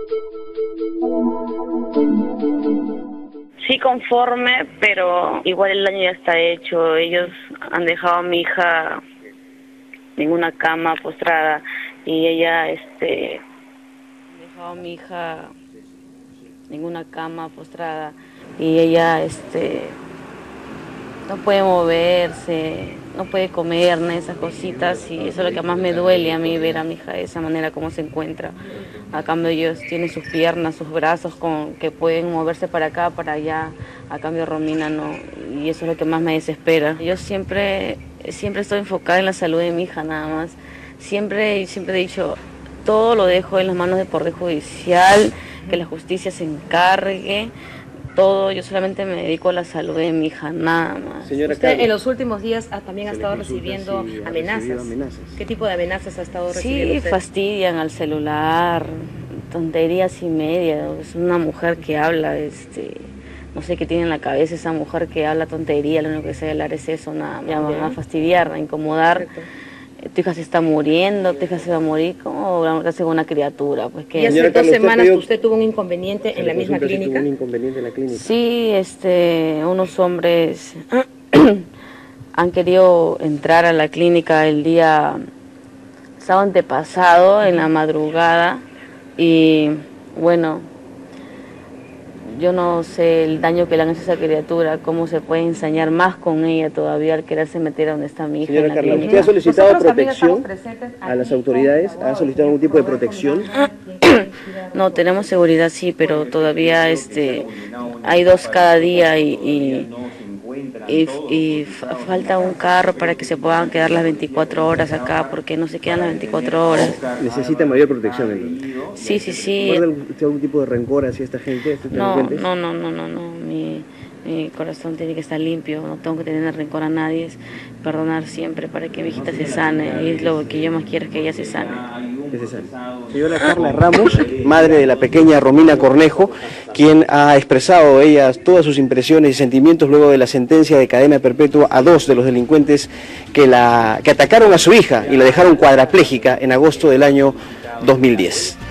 Sí, conforme, pero igual el daño ya está hecho. Ellos han dejado a mi hija en una cama postrada y ella, han dejado a mi hija en una cama postrada y ella, no puede moverse, no puede comer, ni esas cositas, y eso es lo que más me duele a mí, ver a mi hija de esa manera como se encuentra. A cambio ellos tienen sus piernas, sus brazos que pueden moverse para acá, para allá, a cambio Romina no, y eso es lo que más me desespera. Yo siempre estoy enfocada en la salud de mi hija nada más, siempre he dicho, todo lo dejo en las manos del Poder Judicial, que la justicia se encargue. Todo, yo solamente me dedico a la salud de mi hija, nada más. Señora Usted Carla, en los últimos días también ha estado recibiendo amenazas. ¿Qué tipo de amenazas ha estado recibiendo Sí, usted? fastidian al celular, tonterías y media. Es una mujer que habla, no sé qué tiene en la cabeza esa mujer que habla tontería, lo único que sabe hablar es eso, nada más, a fastidiar, a incomodar. Perfecto. Tu hija se está muriendo, tu hija se va a morir, ¿cómo hace una criatura? Pues que... Y hace Señora 2 Carla, ¿usted semanas pidió- usted tuvo un inconveniente en la misma consulta si clínica. tuvo un inconveniente en la clínica? Sí, unos hombres han querido entrar a la clínica el día sábado antepasado, en la madrugada, y bueno, yo no sé el daño que le han hecho a esa criatura, cómo se puede ensañar más con ella todavía al quererse meter a donde está mi hija. Señora en la Carla, clínica. ¿usted ha solicitado Nosotros también protección estamos presentes a las aquí autoridades? con el ¿Ha abogado solicitado algún del tipo de señor protección? No, tenemos seguridad, sí, pero todavía hay 2 cada día y falta un carro para que se puedan quedar las 24 horas acá, porque no se quedan las 24 horas. Necesita mayor protección, entonces. Sí. ¿Guarda usted algún tipo de rencor hacia esta gente, estos No, delincuentes? no. Mi corazón tiene que estar limpio, no tengo que tener rencor a nadie, es perdonar siempre para que mi hijita se sane, y es lo que yo más quiero, es que ella se sane. Que se sane. Señora Carla Ramos, madre de la pequeña Romina Cornejo, quien ha expresado ella todas sus impresiones y sentimientos luego de la sentencia de cadena perpetua a 2 de los delincuentes que atacaron a su hija y la dejaron cuadraplégica en agosto del año 2010.